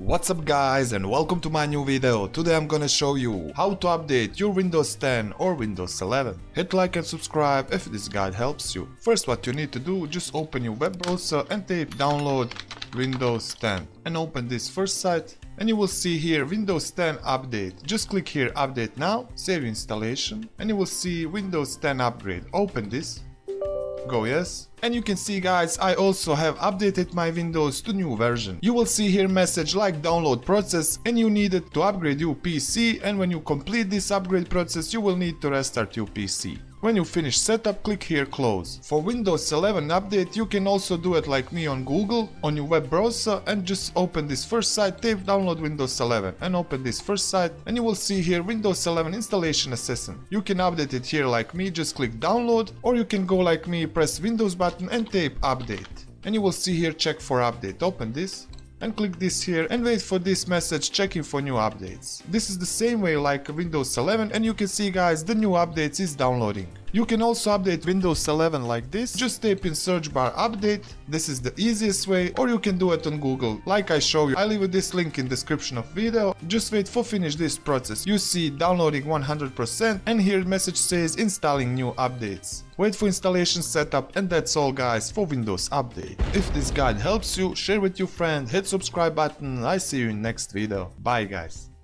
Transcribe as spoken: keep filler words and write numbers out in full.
What's up guys, and welcome to my new video. Today I'm gonna show you how to update your Windows ten or Windows eleven. Hit like and subscribe if this guide helps you. First, what you need to do, just open your web browser and type download Windows ten and open this first site, and you will see here Windows ten update. Just click here update now, save installation, and you will see Windows ten upgrade. Open this, go yes, and you can see guys, I also have updated my Windows to new version. You will see here message like download process, and you need it to upgrade your P C, and when you complete this upgrade process you will need to restart your P C. When you finish setup, click here close. For Windows eleven update you can also do it like me on Google, on your web browser, and just open this first site, type download Windows eleven and open this first site, and you will see here Windows eleven installation assistant. You can update it here like me, just click download, or you can go like me, press Windows button and type update, and you will see here check for update. Open this and click this here and wait for this message checking for new updates. This is the same way like Windows eleven, and you can see guys the new updates is downloading. You can also update Windows eleven like this, just type in search bar update. This is the easiest way, or you can do it on Google like I show you. I leave this link in description of video. Just wait for finish this process. You see downloading one hundred percent, and here message says installing new updates. Wait for installation setup, and that's all guys for Windows update. If this guide helps you, share with your friend, hit subscribe button. I see you in next video. Bye guys.